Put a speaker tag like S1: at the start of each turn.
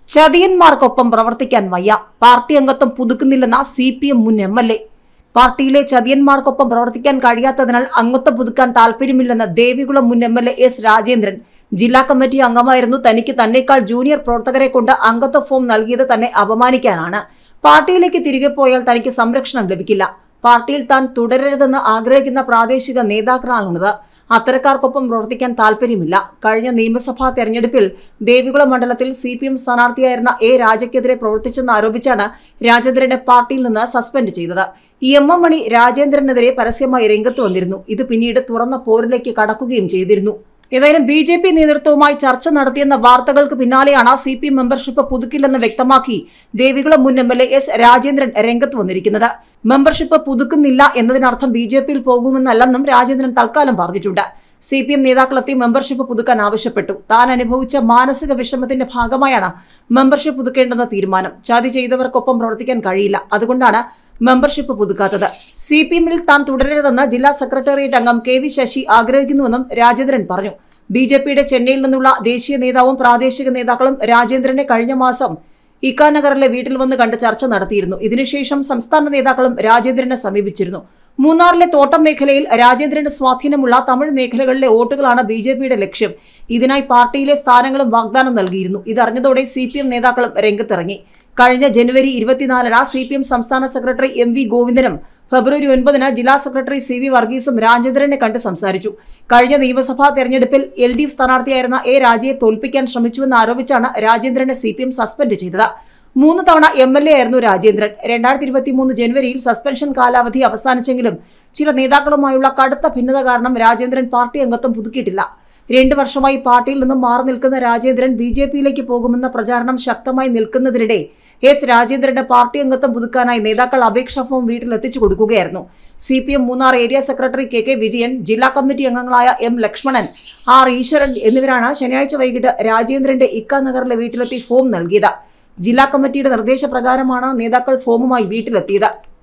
S1: ചതിയന്മാർക്കൊപ്പം പ്രവർത്തിക്കാൻ വയ്യ. പാർട്ടി അംഗത്വം പുതുക്കുന്നില്ലെന്ന CPM മുൻ MLA. പാർട്ടിയിലെ ചതിയന്മാർക്കൊപ്പം പ്രവർത്തിക്കാൻ കഴിയാത്തതിനാൽ അംഗത്വം പുതുക്കാൻ താൽപര്യമില്ലെന്ന് ദേവികുളം മുൻ MLA S. രാജേന്ദ്രൻ. ജില്ലാ കമ്മിറ്റി അംഗമായിരുന്നു. തനിക്ക് തന്നേക്കാൾ ജൂനിയർ പ്രവർത്തകരെ കൊണ്ട് അംഗത്വ ഫോം നൽകിയത് തന്നെ അപമാനിക്കാനാണ്. പാർട്ടിയിലേക്ക് തിരികെ പോയാൽ തനിക്ക് സംരക്ഷണം ലഭിക്കില്ല. പാർട്ടിയിൽ താൻ തുടരരുതെന്ന് ആഗ്രഹിക്കുന്ന പ്രാദേശിക നേതാക്കളാണുള്ളത്. അത്തരക്കാർക്കൊപ്പം പ്രവർത്തിക്കാൻ താൽപര്യമില്ല. കഴിഞ്ഞ നിയമസഭാ തെരഞ്ഞെടുപ്പിൽ ദേവികുളം മണ്ഡലത്തിൽ CPM സ്ഥാനാർത്ഥിയായിരുന്ന A. രാജയ്ക്കെതിരെ പ്രവർത്തിച്ചെന്ന് ആരോപിച്ചാണ് രാജേന്ദ്രനെ പാർട്ടിയിൽ നിന്ന് സസ്പെൻഡ് ചെയ്തത്. MM മണി രാജേന്ദ്രനെതിരെ പരസ്യമായി രംഗത്ത് വന്നിരുന്നു. ഇത് പിന്നീട് തുറന്ന പോരിലേക്ക് കടക്കുകയും ചെയ്തിരുന്നു. ഏതായാലും BJP നേതൃത്വവുമായി ചർച്ച നടത്തിയെന്ന വാർത്തകൾക്ക് പിന്നാലെയാണ് CPM മെമ്പർഷിപ്പ് പുതുക്കില്ലെന്ന് വ്യക്തമാക്കി ദേവികുളം മുൻ MLA S. രാജേന്ദ്രൻ രംഗത്ത് വന്നിരിക്കുന്നത്. മെമ്പർഷിപ്പ് പുതുക്കുന്നില്ല എന്നതിനർത്ഥം BJPയിൽ പോകുമെന്നല്ലെന്നും രാജേന്ദ്രൻ തൽക്കാലം പറഞ്ഞിട്ടുണ്ട്. CPM നേതാക്കളെത്തി മെമ്പർഷിപ്പ് പുതുക്കാൻ ആവശ്യപ്പെട്ടു. താൻ അനുഭവിച്ച മാനസിക വിഷമത്തിന്റെ ഭാഗമായാണ് മെമ്പർഷിപ്പ് പുതുക്കേണ്ടെന്ന തീരുമാനം. ചതി ചെയ്തവർക്കൊപ്പം പ്രവർത്തിക്കാൻ കഴിയില്ല. അതുകൊണ്ടാണ് മെമ്പർഷിപ്പ് പുതുക്കാത്തത്. CPMൽ താൻ തുടരരുതെന്ന് ജില്ലാ സെക്രട്ടേറിയറ്റ് അംഗം KV ശശി ആഗ്രഹിക്കുന്നുവെന്നും രാജേന്ദ്രൻ പറഞ്ഞു. BJPയുടെ ചെന്നൈയിൽ നിന്നുള്ള ദേശീയ നേതാവും പ്രാദേശിക നേതാക്കളും രാജേന്ദ്രനെ കഴിഞ്ഞ മാസം ഇക്കാനഗറിലെ വീട്ടിൽ വന്ന് കണ്ട് ചർച്ച നടത്തിയിരുന്നു. ഇതിനുശേഷം സംസ്ഥാന നേതാക്കളും രാജേന്ദ്രനെ സമീപിച്ചിരുന്നു. മൂന്നാറിലെ തോട്ടം മേഖലയിൽ രാജേന്ദ്രന് സ്വാധീനമുള്ള തമിഴ് മേഖലകളിലെ വോട്ടുകളാണ് BJPയുടെ ലക്ഷ്യം. ഇതിനായി പാർട്ടിയിലെ സ്ഥാനങ്ങളും വാഗ്ദാനം നൽകിയിരുന്നു. ഇതറിഞ്ഞതോടെ CPM നേതാക്കളും രംഗത്തിറങ്ങി. കഴിഞ്ഞ ജനുവരി 24-ന് CPM സംസ്ഥാന സെക്രട്ടറി MV ഗോവിന്ദനും ഫെബ്രുവരി 9-ന് ജില്ലാ സെക്രട്ടറി CV വർഗീസും രാജേന്ദ്രനെ കണ്ട് സംസാരിച്ചു. കഴിഞ്ഞ നിയമസഭാ തെരഞ്ഞെടുപ്പിൽ LDF സ്ഥാനാർത്ഥിയായിരുന്ന A. രാജയെ തോൽപ്പിക്കാൻ ശ്രമിച്ചുവെന്ന് ആരോപിച്ചാണ് രാജേന്ദ്രനെ CPM സസ്പെൻഡ് ചെയ്തത്. 3 തവണ MLA ആയിരുന്നു രാജേന്ദ്രൻ. 2023 ജനുവരിയിൽ സസ്പെൻഷൻ കാലാവധി അവസാനിച്ചെങ്കിലും ചില നേതാക്കളുമായുള്ള കടുത്ത ഭിന്നത കാരണം രാജേന്ദ്രൻ പാർട്ടി അംഗത്വം പുതുക്കിയിട്ടില്ല. 2 വർഷമായി പാർട്ടിയിൽ നിന്നും മാറി നിൽക്കുന്ന രാജേന്ദ്രൻ BJPയിലേക്ക് പോകുമെന്ന പ്രചാരണം ശക്തമായി നിൽക്കുന്നതിനിടെ S. രാജേന്ദ്രന്റെ പാർട്ടി അംഗത്വം പുതുക്കാനായി നേതാക്കൾ അപേക്ഷാ ഫോം വീട്ടിലെത്തിച്ചു കൊടുക്കുകയായിരുന്നു. CPM Munnar area secretary KK Vijayan, ജില്ലാ കമ്മിറ്റി അംഗങ്ങളായ M. ലക്ഷ്മണൻ, R. ഈശ്വരൻ എന്നിവരാണ് ശനിയാഴ്ച വൈകിട്ട് രാജേന്ദ്രന്റെ ഇക്കാനഗറിലെ വീട്ടിലെത്തി ഫോം നൽകിയത്. ജില്ലാ കമ്മിറ്റിയുടെ നിർദ്ദേശപ്രകാരമാണ് നേതാക്കൾ ഫോമുമായി വീട്ടിലെത്തിയത്.